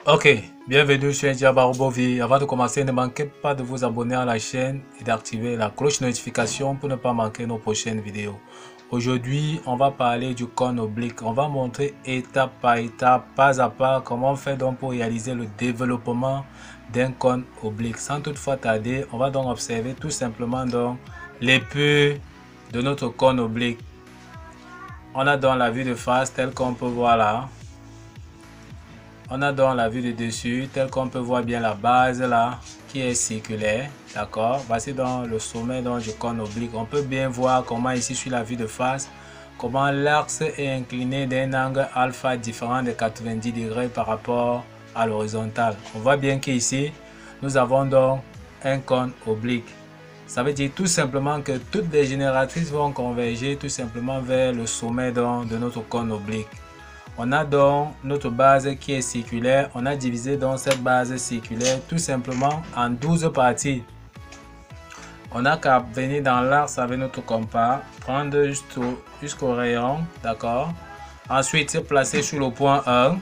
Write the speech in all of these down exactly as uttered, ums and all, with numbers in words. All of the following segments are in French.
Ok, bienvenue sur Diabarobovi. Avant de commencer, ne manquez pas de vous abonner à la chaîne et d'activer la cloche notification pour ne pas manquer nos prochaines vidéos. Aujourd'hui, on va parler du cône oblique. On va montrer étape par étape, pas à pas, comment on fait donc pour réaliser le développement d'un cône oblique. Sans toutefois tarder, on va donc observer tout simplement donc l'épure de notre cône oblique. On a donc la vue de face telle qu'on peut voir là. On a donc la vue de dessus, tel qu'on peut voir bien la base là, qui est circulaire, d'accord. Voici donc le sommet donc, du cône oblique. On peut bien voir comment ici sur la vue de face, comment l'axe est incliné d'un angle alpha différent de quatre-vingt-dix degrés par rapport à l'horizontale. On voit bien qu'ici, nous avons donc un cône oblique. Ça veut dire tout simplement que toutes les génératrices vont converger tout simplement vers le sommet donc, de notre cône oblique. On a donc notre base qui est circulaire. On a divisé donc cette base circulaire tout simplement en douze parties. On a qu'à venir dans l'axe avec notre compas, prendre jusqu'au jusqu'au rayon, d'accord. Ensuite, se placer sur le point un,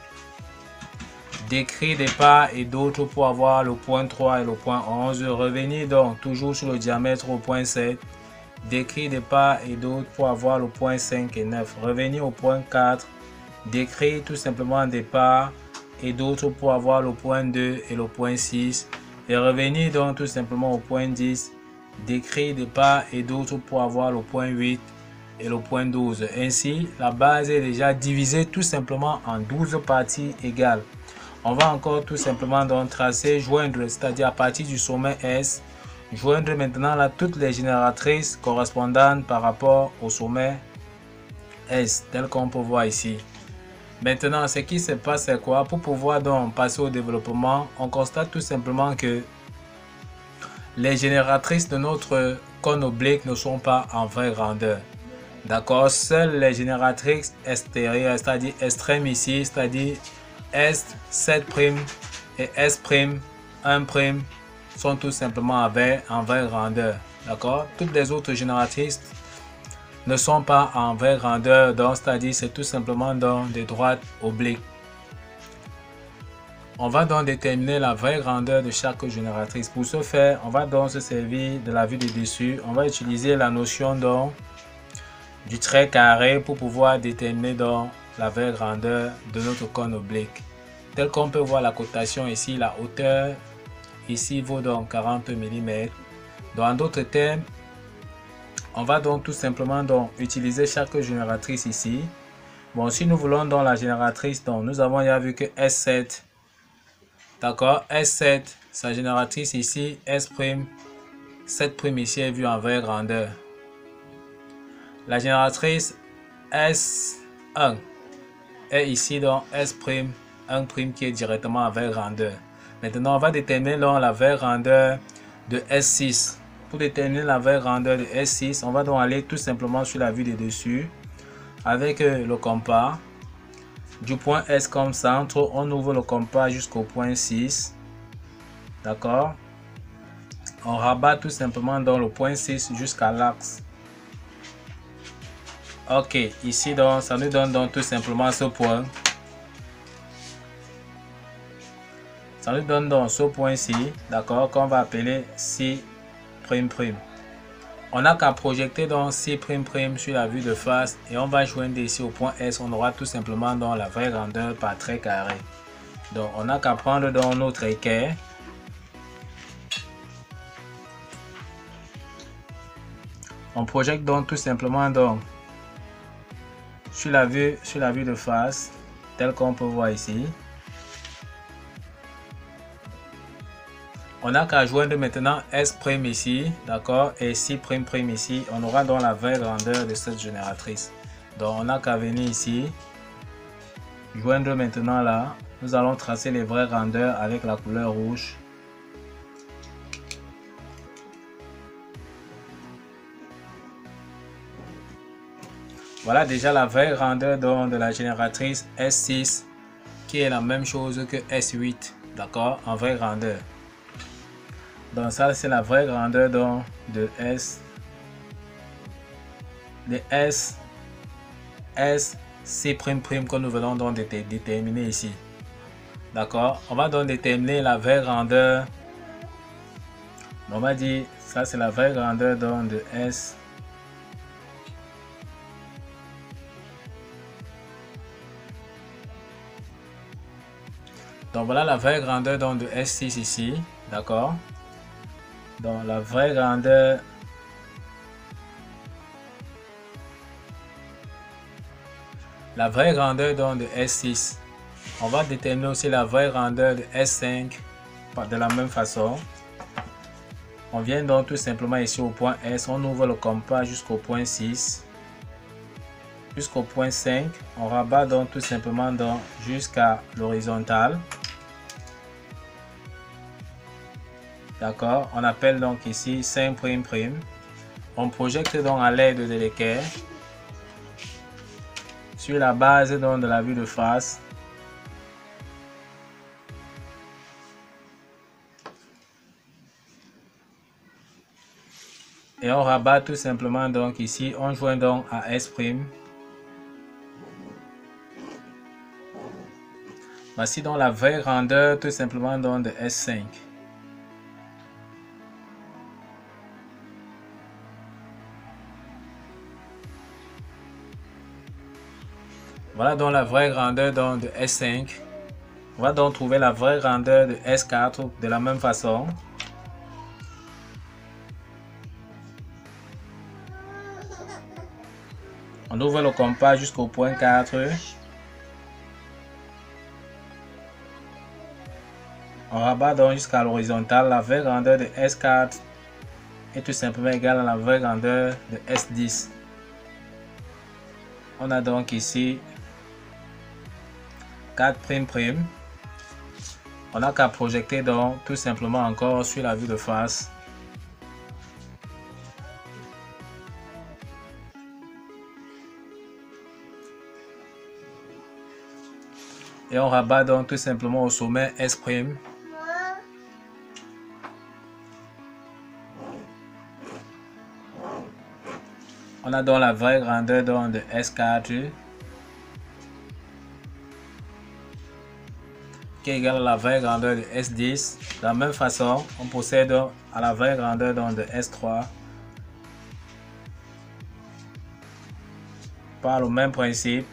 décrire des parts et d'autres pour avoir le point trois et le point onze. Revenir donc toujours sur le diamètre au point sept, décrire des parts et d'autres pour avoir le point cinq et neuf. Revenir au point quatre, décrire tout simplement des parts et d'autres pour avoir le point deux et le point six, et revenir donc tout simplement au point dix, décrire des parts et d'autres pour avoir le point huit et le point douze. Ainsi, la base est déjà divisée tout simplement en douze parties égales. On va encore tout simplement donc tracer, joindre, c'est-à-dire à partir du sommet S, joindre maintenant là toutes les génératrices correspondantes par rapport au sommet S, tel qu'on peut voir ici. Maintenant, ce qui se passe, c'est quoi? Pour pouvoir donc passer au développement, on constate tout simplement que les génératrices de notre cône oblique ne sont pas en vraie grandeur. D'accord? Seules les génératrices extérieures, c'est-à-dire extrêmes ici, c'est-à-dire S sept' et S' un', sont tout simplement en vraie grandeur. D'accord? Toutes les autres génératrices ne sont pas en vraie grandeur, donc c'est-à-dire c'est tout simplement dans des droites obliques. On va donc déterminer la vraie grandeur de chaque génératrice. Pour ce faire, on va donc se servir de la vue de dessus. On va utiliser la notion donc du trait carré pour pouvoir déterminer donc la vraie grandeur de notre cône oblique. Tel qu'on peut voir la cotation ici, la hauteur ici vaut donc quarante millimètres. Dans d'autres termes, on va donc tout simplement donc utiliser chaque génératrice ici. Bon, si nous voulons donc la génératrice, donc nous avons déjà vu que S sept, d'accord, S sept, sa génératrice ici, S', sept' ici est vue en vraie grandeur. La génératrice S un est ici donc S', un' qui est directement en vraie grandeur. Maintenant, on va déterminer donc la vraie grandeur de S six. Pour déterminer la vraie grandeur de S six, on va donc aller tout simplement sur la vue de dessus avec le compas. Du point S comme centre, on ouvre le compas jusqu'au point six. D'accord? On rabat tout simplement dans le point six jusqu'à l'axe. Ok, ici donc, ça nous donne donc tout simplement ce point. Ça nous donne donc ce point-ci, d'accord, qu'on va appeler six''. On n'a qu'à projeter donc six'' sur la vue de face et on va joindre ici au point S. On aura tout simplement donc la vraie grandeur par trait carré. Donc on n'a qu'à prendre donc notre équerre. On projette donc tout simplement donc sur la vue, sur la vue de face, tel qu'on peut voir ici. On n'a qu'à joindre maintenant S' ici, d'accord, et six' ici. On aura donc la vraie grandeur de cette génératrice. Donc on n'a qu'à venir ici, joindre maintenant là. Nous allons tracer les vraies grandeurs avec la couleur rouge. Voilà déjà la vraie grandeur donc de la génératrice S six, qui est la même chose que S huit, d'accord, en vraie grandeur. Donc ça c'est la vraie grandeur donc de S, de S, S, C'' que nous venons donc de déterminer ici. D'accord, on va donc déterminer la vraie grandeur. On va dire, ça c'est la vraie grandeur donc de S. Donc voilà la vraie grandeur donc de S six ici, d'accord. Donc la vraie grandeur la vraie grandeur donc de S six. On va déterminer aussi la vraie grandeur de S cinq de la même façon. On vient donc tout simplement ici au point S, on ouvre le compas jusqu'au point six, jusqu'au point cinq, on rabat donc tout simplement donc jusqu'à l'horizontale. D'accord, on appelle donc ici cinq prime prime. On projette donc à l'aide de l'équerre sur la base donc de la vue de face. Et on rabat tout simplement donc ici, on joint donc à S'. Voici donc la vraie grandeur tout simplement donc de S cinq. Voilà donc la vraie grandeur donc de S cinq. On va donc trouver la vraie grandeur de S quatre de la même façon. On ouvre le compas jusqu'au point quatre. On rabat donc jusqu'à l'horizontale. La vraie grandeur de S quatre est tout simplement égale à la vraie grandeur de S dix. On a donc ici quatre prime prime. On n'a qu'à projeter donc tout simplement encore sur la vue de face. Et on rabat donc tout simplement au sommet S'. On a donc la vraie grandeur donc de S quatre qui est égale à la vraie grandeur de S dix. De la même façon, on procède à la vraie grandeur donc de S trois par le même principe.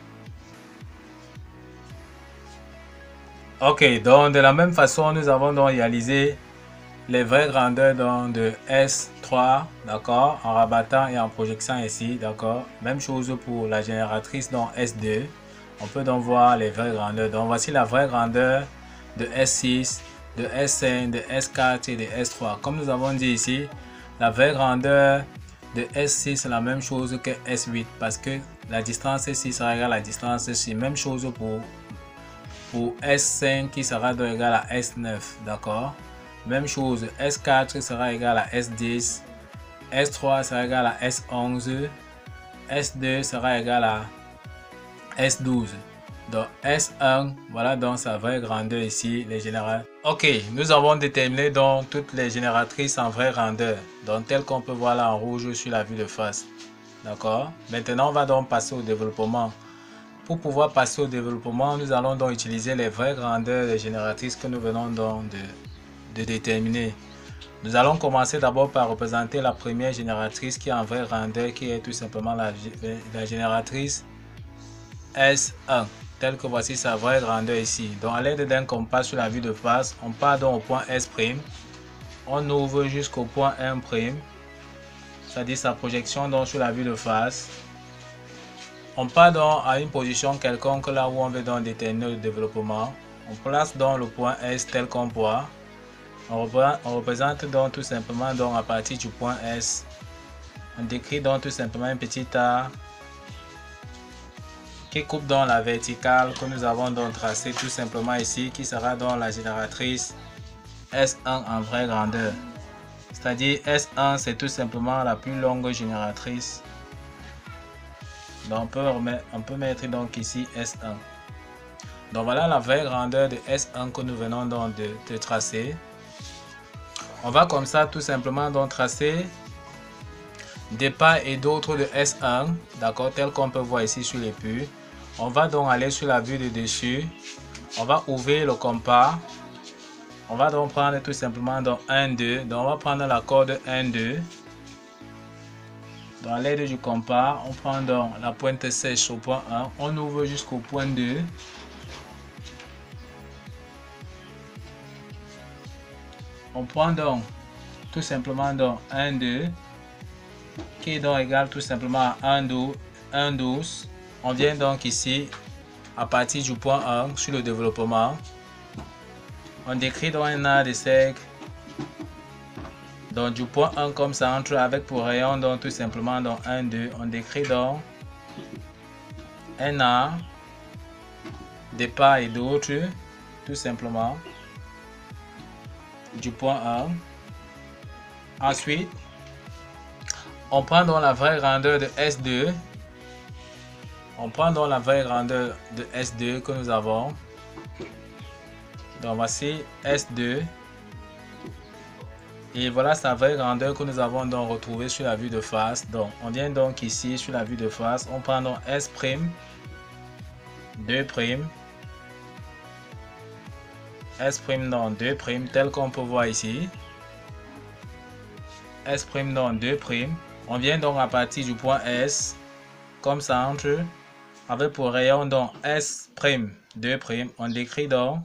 Ok, donc de la même façon, nous avons donc réalisé les vraies grandeurs donc de S trois, d'accord, en rabattant et en projection ici, d'accord. Même chose pour la génératrice donc S deux. On peut donc voir les vraies grandeurs. Donc voici la vraie grandeur de S six, de S cinq, de S quatre et de S trois. Comme nous avons dit ici, la vraie grandeur de S six c'est la même chose que S huit parce que la distance S six sera égale à la distance S six. Même chose pour, pour S cinq qui sera donc égal à S neuf, d'accord. Même chose, S quatre sera égal à S dix, S trois sera égal à S onze, S deux sera égal à S douze. Donc S un, voilà donc sa vraie grandeur ici, les générateurs. Ok, nous avons déterminé donc toutes les génératrices en vraie grandeur, donc telles qu'on peut voir là en rouge sur la vue de face. D'accord. Maintenant, on va donc passer au développement. Pour pouvoir passer au développement, nous allons donc utiliser les vraies grandeurs des génératrices que nous venons donc de de déterminer. Nous allons commencer d'abord par représenter la première génératrice qui est en vraie grandeur, qui est tout simplement la, la génératrice S un, telle que voici sa vraie grandeur ici. Donc à l'aide d'un compas sur la vue de face, on part donc au point S', on ouvre jusqu'au point un', c'est-à-dire sa projection donc sur la vue de face. On part donc à une position quelconque là où on veut donc déterminer le développement. On place donc le point S tel qu'on voit. On représente donc tout simplement donc à partir du point S. On décrit donc tout simplement un petit arc qui coupe dans la verticale que nous avons donc tracé tout simplement ici, qui sera donc la génératrice S un en vraie grandeur. C'est-à-dire S un c'est tout simplement la plus longue génératrice. Donc on peut, remettre, on peut mettre donc ici S un. Donc voilà la vraie grandeur de S un que nous venons donc de, de tracer. On va comme ça tout simplement donc tracer des pas et d'autres de S un, d'accord, tel qu'on peut voir ici sur les puits. On va donc aller sur la vue de dessus. On va ouvrir le compas. On va donc prendre tout simplement dans un, deux. Donc on va prendre la corde un, deux. Dans l'aide du compas, on prend donc la pointe sèche au point un. On ouvre jusqu'au point deux. On prend donc tout simplement donc un, deux. Qui est donc égal tout simplement à un, douze. On vient donc ici à partir du point un sur le développement. On décrit donc un arc de cercle. Donc du point un comme ça entre avec pour rayon donc tout simplement donc un, deux. On décrit donc un arc de part et d'autre tout simplement du point un. Ensuite, on prend donc la vraie grandeur de S deux. On prend donc la vraie grandeur de S deux que nous avons. Donc voici S deux. Et voilà sa vraie grandeur que nous avons donc retrouvée sur la vue de face. Donc on vient donc ici sur la vue de face. On prend donc S', deux', S' dans deux', tel qu'on peut voir ici. S' dans deux'. On vient donc à partir du point S, comme ça entre, avec pour rayon donc S', deux'. On décrit donc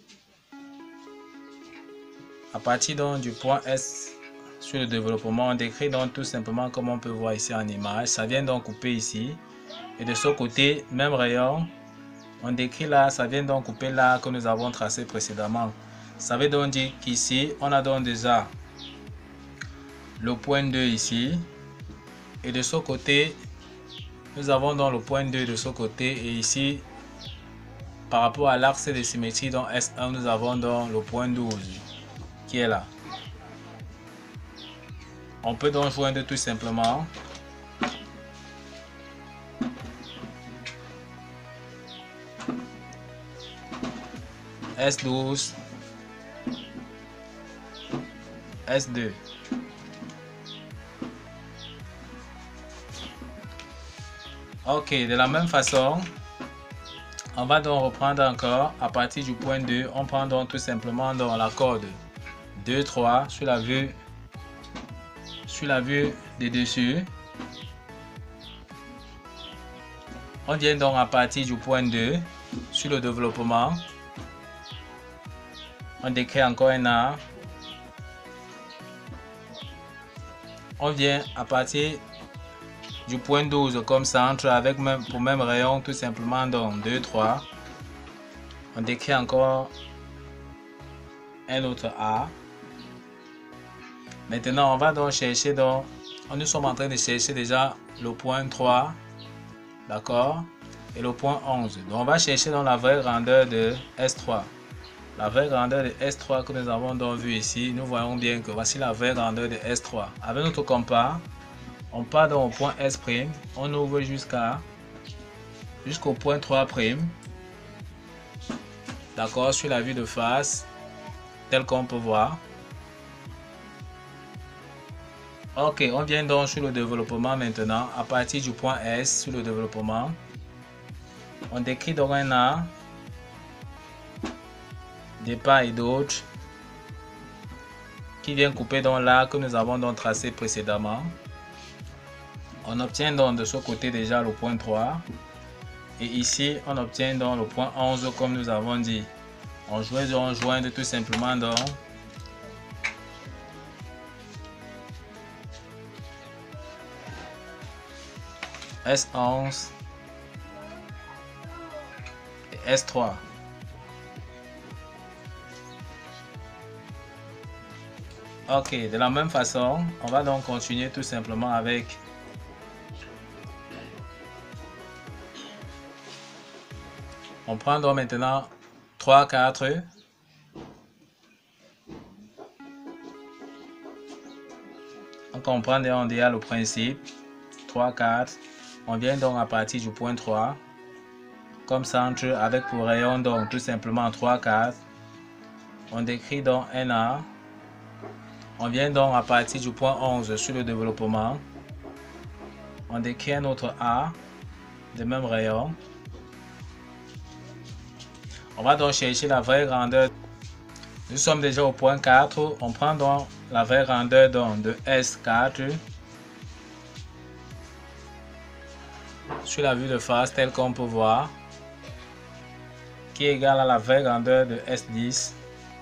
à partir donc du point S sur le développement, on décrit donc tout simplement comme on peut voir ici en image. Ça vient donc couper ici. Et de ce côté, même rayon, on décrit là, ça vient donc couper là que nous avons tracé précédemment. Ça veut donc dire qu'ici, on a donc déjà le point deux ici. Et de ce côté, nous avons donc le point deux de ce côté. Et ici, par rapport à l'axe de symétrie dans S un, nous avons donc le point douze qui est là. On peut donc joindre tout simplement S douze, S deux. Ok, de la même façon, on va donc reprendre encore à partir du point deux. On prend donc tout simplement dans la corde deux, trois sur la vue sur la vue des dessus. On vient donc à partir du point deux sur le développement. On décrit encore un arc. On vient à partir du point douze comme ça entre avec même pour même rayon tout simplement donc deux, trois. On décrit encore un autre arc. Maintenant, on va donc chercher, donc, nous sommes en train de chercher déjà le point trois, d'accord, et le point onze. Donc, on va chercher dans la vraie grandeur de S trois. La vraie grandeur de S trois que nous avons donc vu ici, nous voyons bien que voici la vraie grandeur de S trois. Avec notre compas, on part donc au point S', on ouvre jusqu'à jusqu'au point trois', d'accord, sur la vue de face, tel qu'on peut voir. Ok, on vient donc sur le développement maintenant, à partir du point S sur le développement. On décrit donc un arc de part et d'autre qui vient couper dans l'arc que nous avons donc tracé précédemment. On obtient donc de ce côté déjà le point trois. Et ici, on obtient donc le point onze comme nous avons dit. On joint, on joint tout simplement donc S onze et S trois. Ok, de la même façon, on va donc continuer tout simplement avec on prend donc maintenant trois, quatre. On comprend déjà le principe. trois, quatre. On vient donc à partir du point trois. Comme centre avec pour rayon donc tout simplement trois, quatre. On décrit donc un arc. On vient donc à partir du point onze sur le développement. On décrit un autre arc de même rayon. On va donc chercher la vraie grandeur. Nous sommes déjà au point quatre. On prend donc la vraie grandeur donc de S quatre sur la vue de face telle qu'on peut voir, qui est égale à la vraie grandeur de S dix.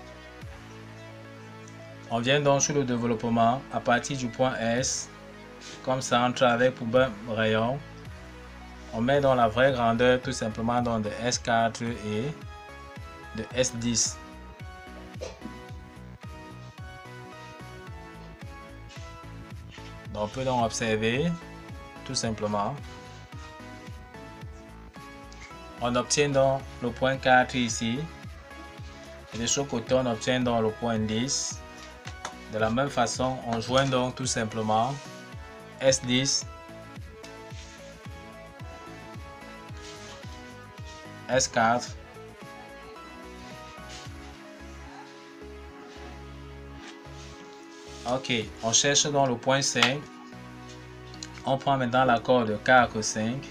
On vient donc sur le développement à partir du point S, comme centre avec pour un rayon. On met dans la vraie grandeur tout simplement dans de S quatre et de S dix. Donc on peut donc observer tout simplement. On obtient donc le point quatre ici. Et de ce côté, on obtient donc le point dix. De la même façon, on joint donc tout simplement S dix, S quatre, ok, on cherche donc le point cinq. On prend maintenant la corde quatre cinq.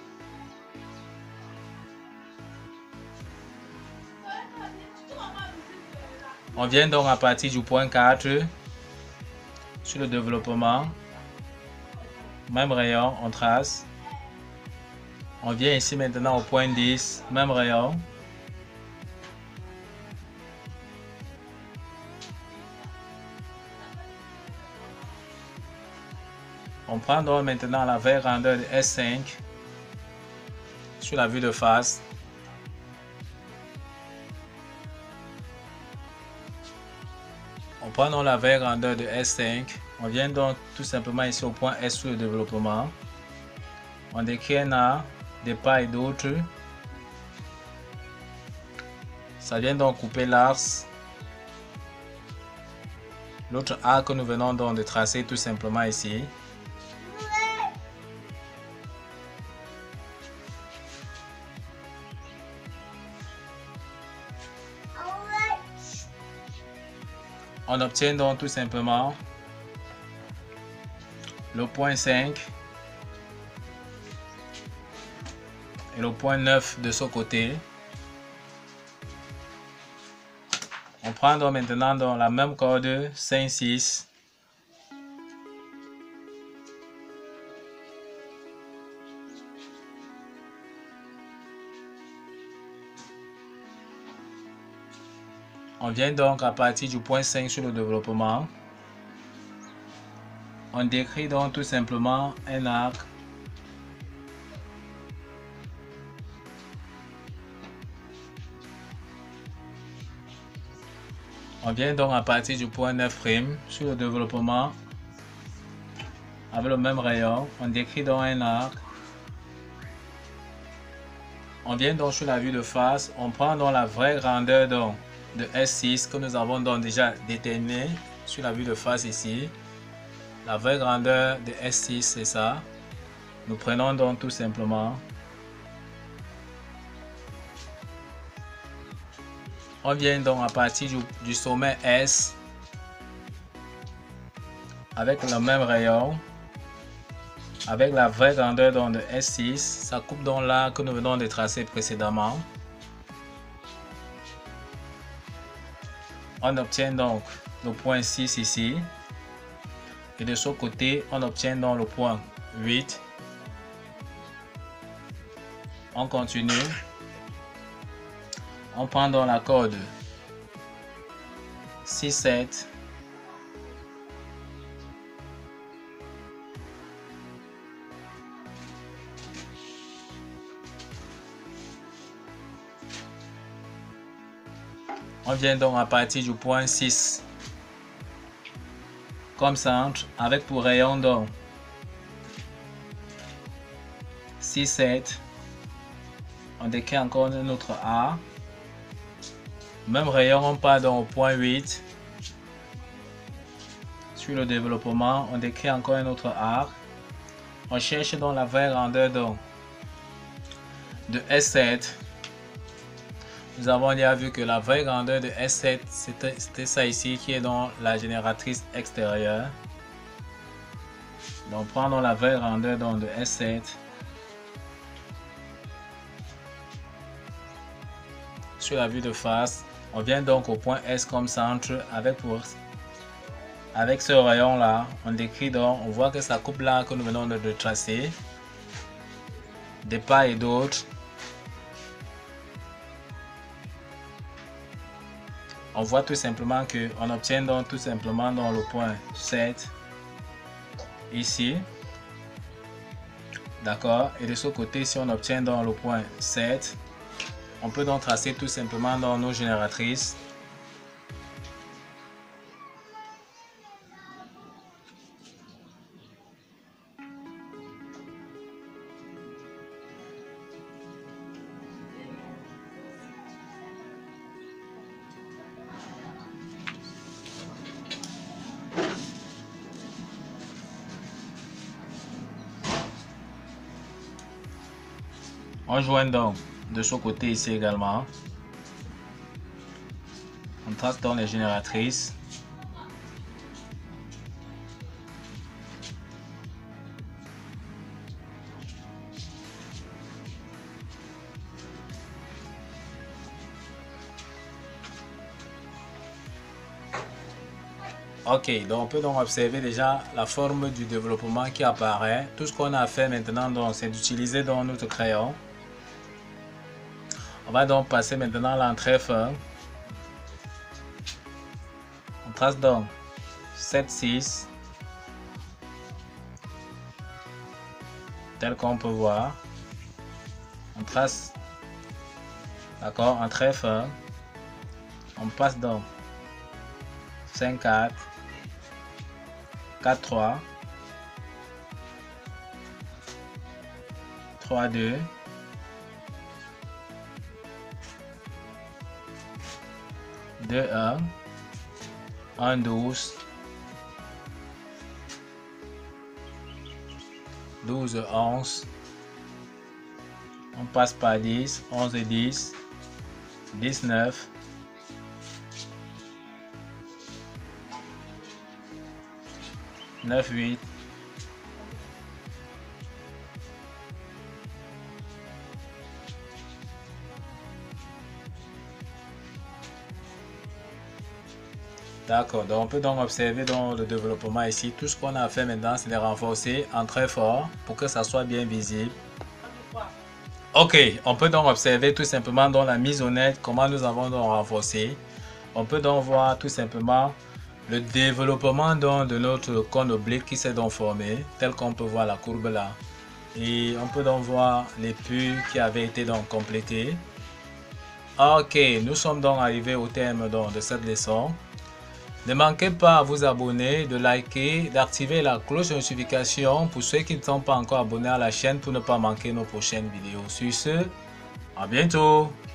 On vient donc à partir du point quatre sur le développement. Même rayon, on trace. On vient ici maintenant au point dix, même rayon. On prend donc maintenant la vraie grandeur de S cinq sur la vue de face. On prend donc la vraie grandeur de S cinq. On vient donc tout simplement ici au point S sur le développement. On décrit un arc de part et d'autre. Ça vient donc couper l'axe. L'autre arc que nous venons donc de tracer tout simplement ici. On obtient donc tout simplement le point cinq et le point neuf de ce côté. On prend donc maintenant dans la même corde cinq six. On vient donc à partir du point cinq sur le développement. On décrit donc tout simplement un arc. On vient donc à partir du point neuf' sur le développement. Avec le même rayon, on décrit donc un arc. On vient donc sur la vue de face. On prend donc la vraie grandeur donc de S six que nous avons donc déjà déterminé sur la vue de face ici. La vraie grandeur de S six, c'est ça. Nous prenons donc tout simplement. On vient donc à partir du, du sommet S avec le même rayon, avec la vraie grandeur donc de S six. Ça coupe donc là que nous venons de tracer précédemment. On obtient donc le point six ici. Et de ce côté, on obtient donc le point huit. On continue. On prend donc la corde six sept. On vient donc à partir du point six comme centre avec pour rayon donc six sept. On décrit encore notre A. Même rayon, on part donc au point huit. Sur le développement, on décrit encore un autre arc. On cherche donc la vraie grandeur donc de S sept. Nous avons déjà vu que la vraie grandeur de S sept, c'était ça ici qui est dans la génératrice extérieure. Donc prenons la vraie grandeur donc de S sept. sur la vue de face. On vient donc au point S comme centre avec pour avec ce rayon là. On décrit donc, on voit que ça coupe là que nous venons de tracer de part et d'autre. On voit tout simplement que on obtient donc tout simplement dans le point sept ici. D'accord, et de ce côté, si on obtient dans le point sept, on peut donc tracer tout simplement dans nos génératrices. On joint donc de ce côté ici également. On trace dans les génératrices. Ok, donc on peut donc observer déjà la forme du développement qui apparaît. Tout ce qu'on a fait maintenant, c'est d'utiliser notre crayon. On va donc passer maintenant à l'entrée fin. On trace donc sept six, tel qu'on peut voir. On trace, d'accord, en trait fin. On passe donc cinq quatre, quatre trois, trois deux, deux un, un douze, douze onze. On passe par dix, onze et dix, dix-neuf, neuf huit, d'accord, donc on peut donc observer dans le développement ici, tout ce qu'on a fait maintenant, c'est de renforcer en très fort pour que ça soit bien visible. Ok, on peut donc observer tout simplement dans la mise au net comment nous avons donc renforcé. On peut donc voir tout simplement le développement donc de notre cône oblique qui s'est donc formé, tel qu'on peut voir la courbe là. Et on peut donc voir les puits qui avaient été donc complétés. Ok, nous sommes donc arrivés au terme donc de cette leçon. Ne manquez pas à vous abonner, de liker, d'activer la cloche de notification pour ceux qui ne sont pas encore abonnés à la chaîne pour ne pas manquer nos prochaines vidéos. Sur ce, à bientôt!